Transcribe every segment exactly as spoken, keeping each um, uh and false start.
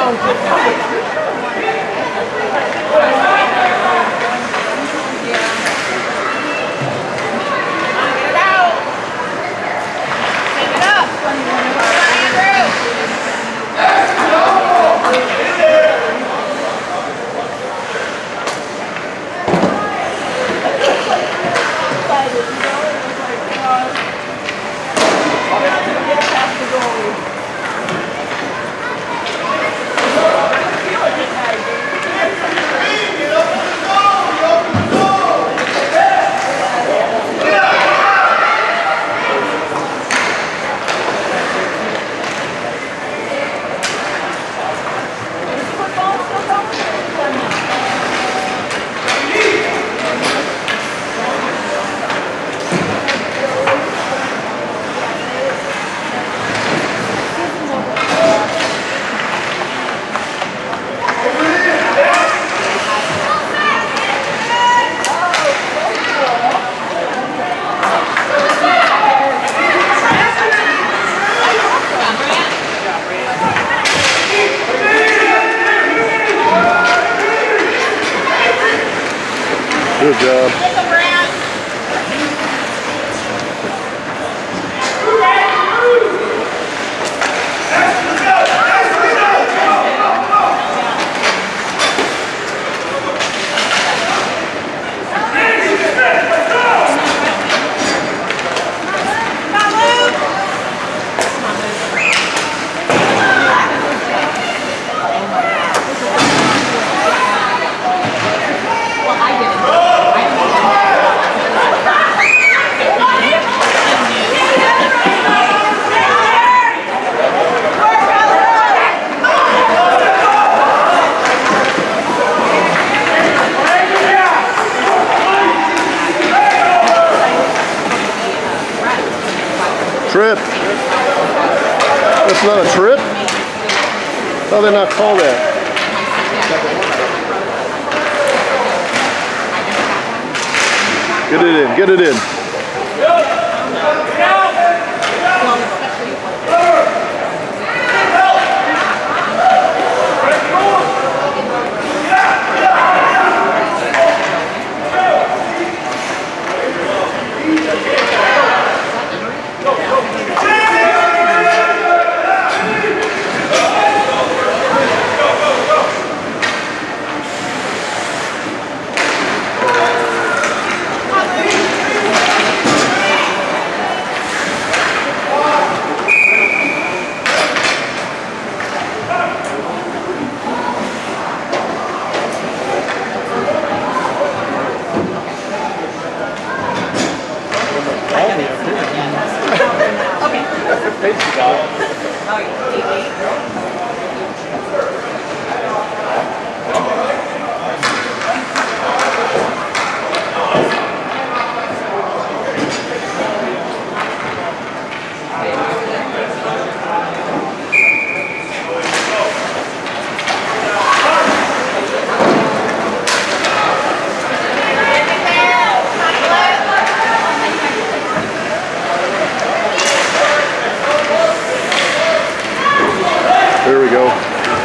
Good job. Trip. That's not a trip? How do they not call that? Get it in, get it in. There we go.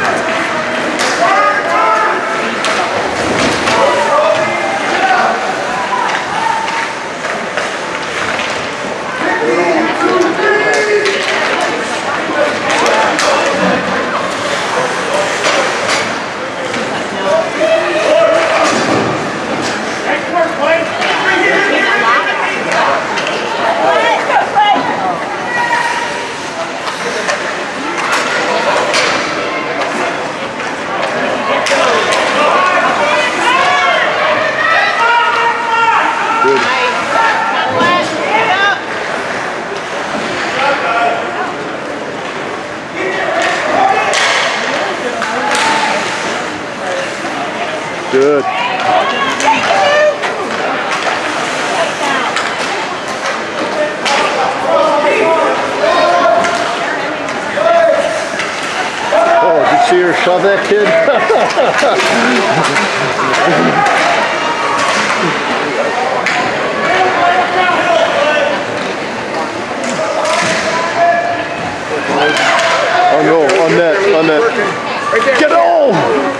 Good. Oh, did you see her shove that kid? Oh no, on net, on net. Get home!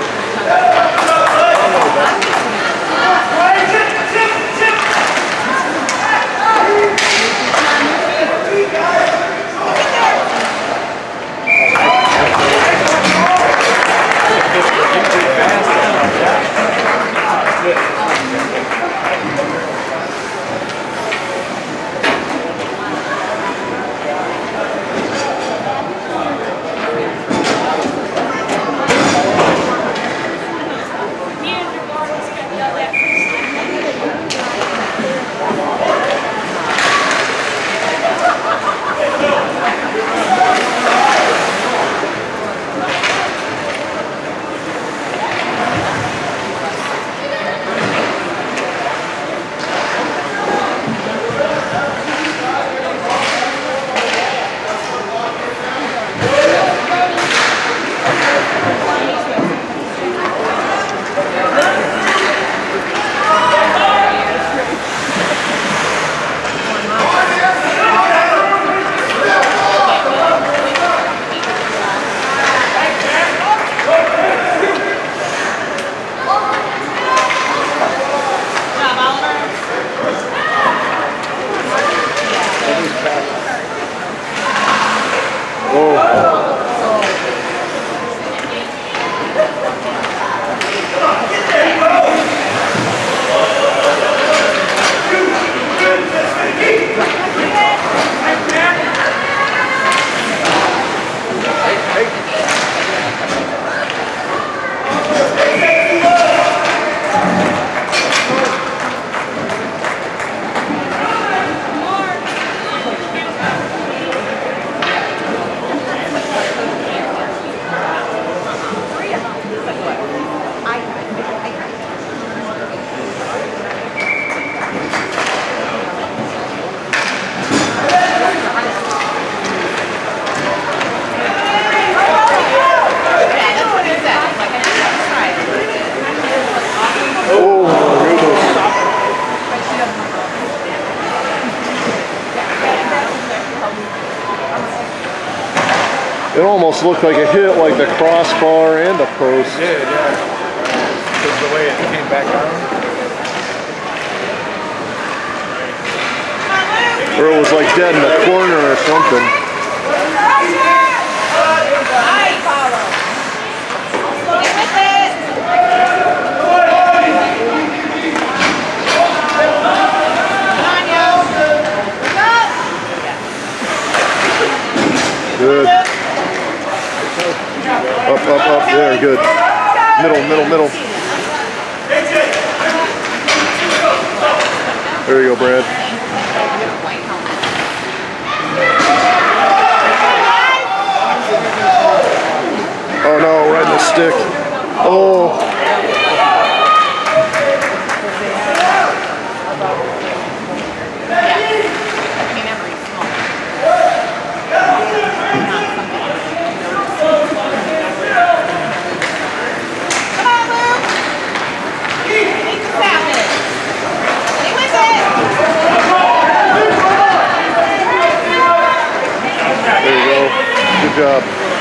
It almost looked like it hit like the crossbar and the post. Yeah, yeah. Because the way it came back down. Or it was like dead in the corner or something. Good. Up, up, up. There, good. Middle, middle, middle. There you go, Brad. Oh no, right in the stick. Oh. Good job.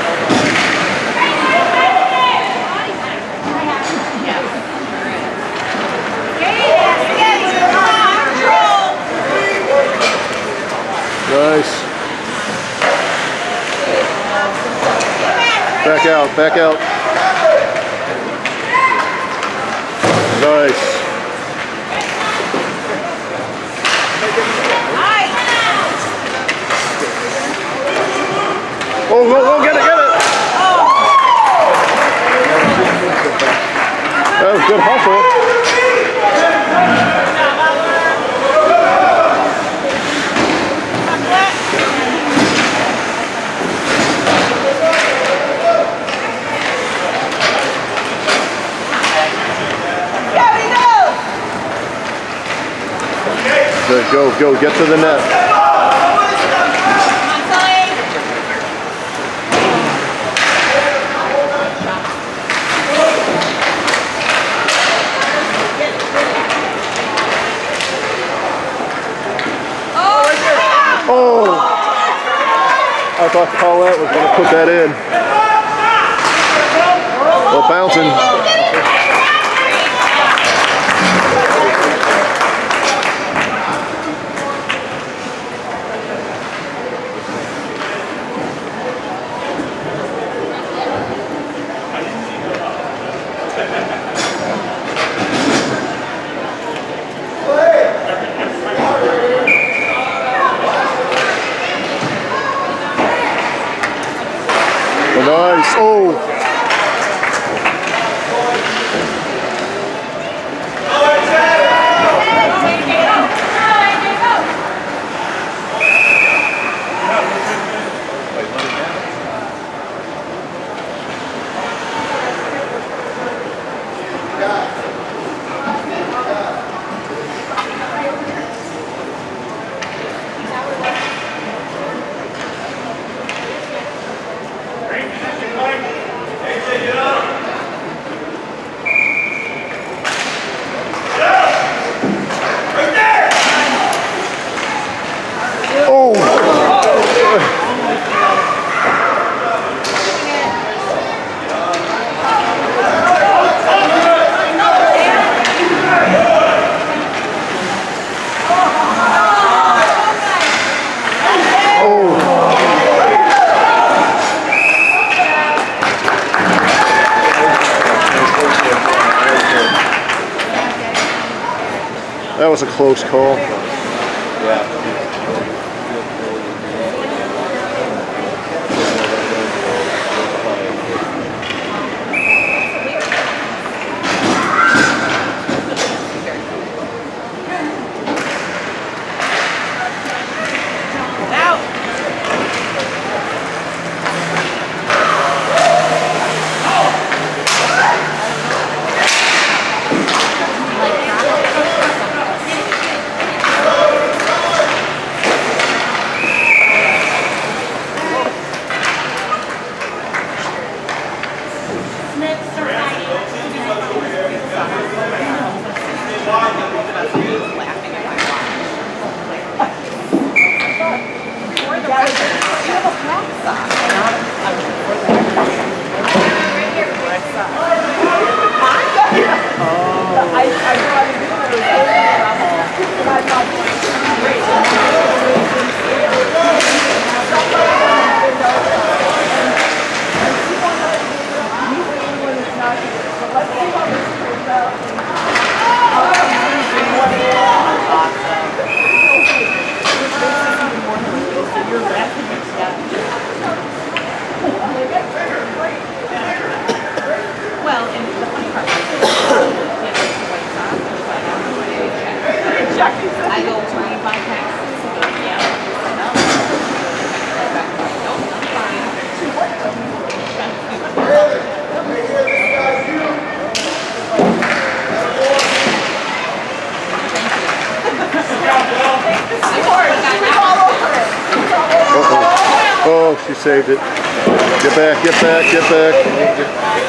Nice. Back out, back out. Nice. Oh, go, go, get it, get it! That was good hustle. Good, go, go, get to the net. Oh! I thought Paulette was going to put that in. bouncing. Nice. Oh. That was a close call. Yeah. I go read my taxes. Yeah. Nope, I'm fine. Uh-oh. Oh, she saved it. Get back, get back, get back.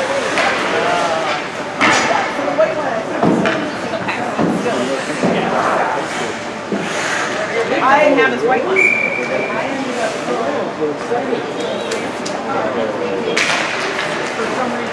I didn't have his white one. For some reason.